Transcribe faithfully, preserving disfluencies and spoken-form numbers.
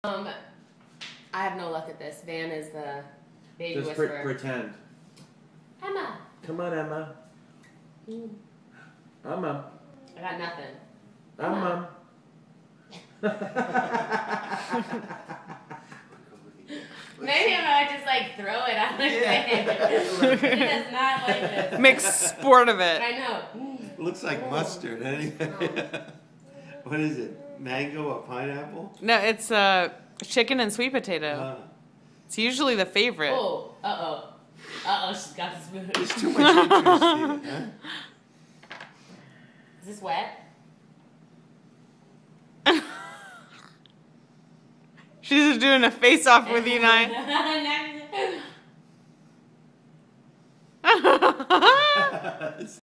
Um, I have no luck at this. Van is the baby Just whisperer. pre pretend. Emma. Come on, Emma. Mm. Emma. I got nothing. Emma. Maybe I might just like throw it on his face. He does not like this. Make sport of it. I know. Looks like mustard anyway. What is it? Mango or pineapple? No, it's uh, chicken and sweet potato. Uh, It's usually the favorite. Oh, uh oh. Uh oh, she's got the spoon. there's too much interest here, huh? Is this wet? She's just doing a face off with you, Nye. Not